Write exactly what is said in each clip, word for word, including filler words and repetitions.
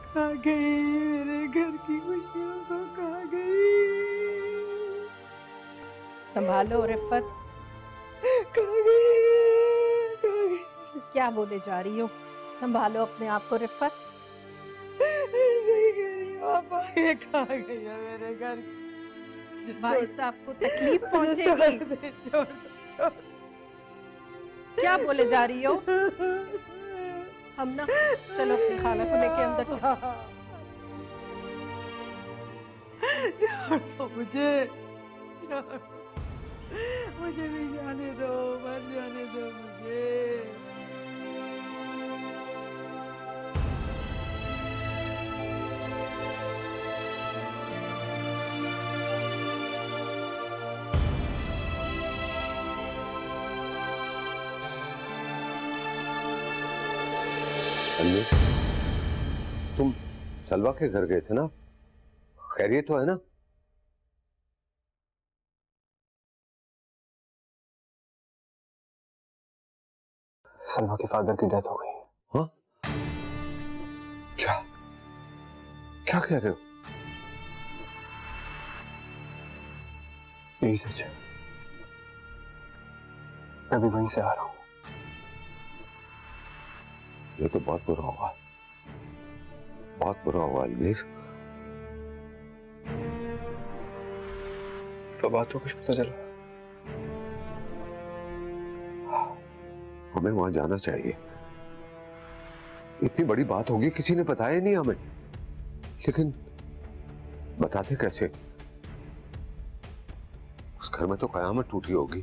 कहाँ गई मेरे घर की खुशियों को, कहाँ गई? संभालो रिफत। कहाँ गई? कहाँ गई? क्या बोले जा रही हो? संभालो अपने आप को रिफत। सही कह रही हो पापा, ये कहाँ गई है मेरे घर? भाई साहब को तकलीफ पहुंचेगी। छोड़ दे, छोड़ दे, छोड़ दे। क्या बोले जा रही हो? हम ना चलो अपनी खाला को लेके अंदर चलो। छोड़ दो मुझे, छोड़ दो। मुझे भी जाने दो, मर जाने दो मुझे। अन्नू, तुम सलवा के घर गए थे ना? खैरियत तो है ना? सलवा के फादर की डेथ हो गई। हाँ? क्या क्या कह रहे हो? यही सच है। मैं भी वहीं से आ रहा हूँ। ये तो बहुत बुरा हुआ, बहुत बुरा हुआ अलमीर। फवाद को कुछ पता चला? हमें वहां जाना चाहिए। इतनी बड़ी बात होगी, किसी ने बताया नहीं हमें। लेकिन बताते कैसे? उस घर में तो कयामत टूटी होगी।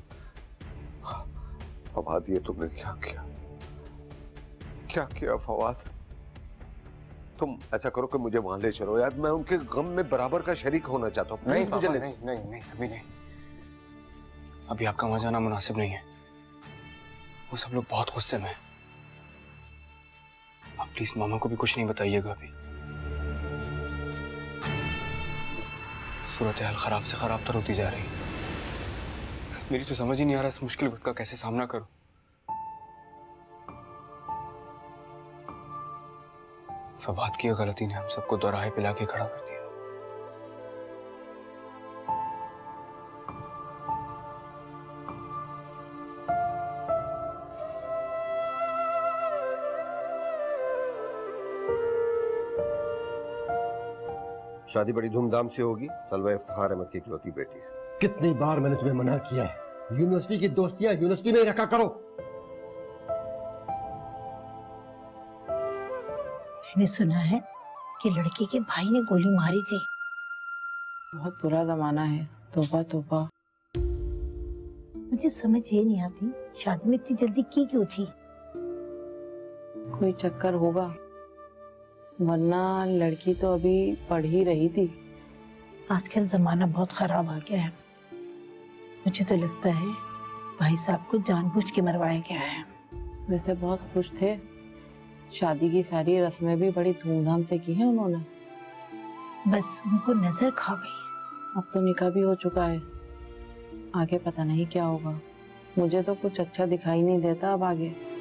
फवाद, ये तुमने क्या किया? क्या किया फवाद? तुम ऐसा करो कि मुझे वहां ले चलो यार, मैं उनके गम में बराबर का शरीक होना चाहता हूँ। नहीं मुझे नहीं, नहीं नहीं अभी नहीं। अभी आपका वहां जाना मुनासिब नहीं है। वो सब लोग बहुत गुस्से में हैं। आप प्लीज मामा को भी कुछ नहीं बताइएगा अभी। सूरत हाल खराब से खराब तर होती जा रही है। मेरी तो समझ ही नहीं आ रहा इस मुश्किल वक्त का कैसे सामना करूं। फवाद की गलती ने हम सबको दोराहे पिला के खड़ा कर दिया। शादी बड़ी धूमधाम से होगी। सलवा इफ्तिखार अहमद की इकलौती बेटी है। कितनी बार मैंने तुम्हें मना किया है, यूनिवर्सिटी की दोस्तियां यूनिवर्सिटी में ही रखा करो। मैंने सुना है कि लड़की के भाई ने गोली मारी थी। बहुत बुरा जमाना है। तौबा तौबा। मुझे समझ ये नहीं आती, शादी में इतनी जल्दी की क्यों थी? कोई चक्कर होगा, वरना लड़की तो अभी पढ़ ही रही थी। आजकल जमाना बहुत खराब आ गया है। मुझे तो लगता है भाई साहब को जानबूझ के मरवाया गया है। वैसे बहुत खुश थे, शादी की सारी रस्में भी बड़ी धूमधाम से की हैं उन्होंने। बस उनको नजर खा गई। अब तो निकाह भी हो चुका है, आगे पता नहीं क्या होगा। मुझे तो कुछ अच्छा दिखाई नहीं देता अब आगे।